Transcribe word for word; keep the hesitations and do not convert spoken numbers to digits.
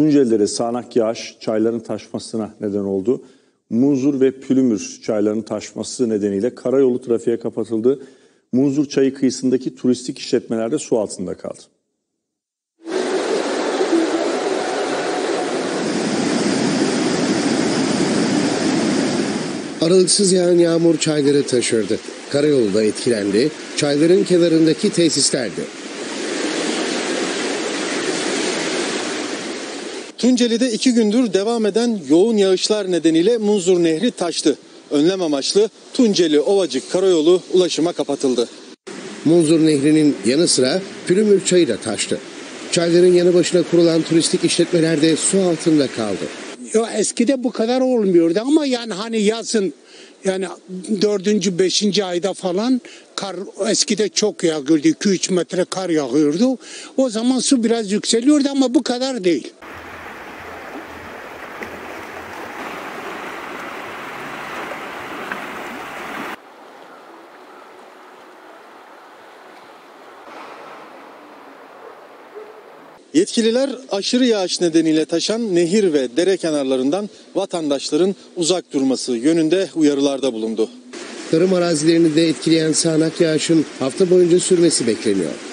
Tunceli'de sağanak yağış çayların taşmasına neden oldu. Munzur ve Pülümür çaylarının taşması nedeniyle karayolu trafiğe kapatıldı. Munzur çayı kıyısındaki turistik işletmeler de su altında kaldı. Aralıksız yağan yağmur çayları taşırdı. Karayolu da etkilendi. Çayların kenarındaki tesislerde. Tunceli'de iki gündür devam eden yoğun yağışlar nedeniyle Munzur Nehri taştı. Önlem amaçlı Tunceli Ovacık Karayolu ulaşıma kapatıldı. Munzur Nehri'nin yanı sıra Pülümür çayı da taştı. Çayların yanı başına kurulan turistik işletmeler de su altında kaldı. Ya eskide bu kadar olmuyordu ama yani hani yazın yani dördüncü, beşinci ayda falan kar eskide çok yağıyordu. iki üç metre kar yağıyordu. O zaman su biraz yükseliyordu ama bu kadar değil. Yetkililer aşırı yağış nedeniyle taşan nehir ve dere kenarlarından vatandaşların uzak durması yönünde uyarılarda bulundu. Tarım arazilerini de etkileyen sağanak yağışın hafta boyunca sürmesi bekleniyor.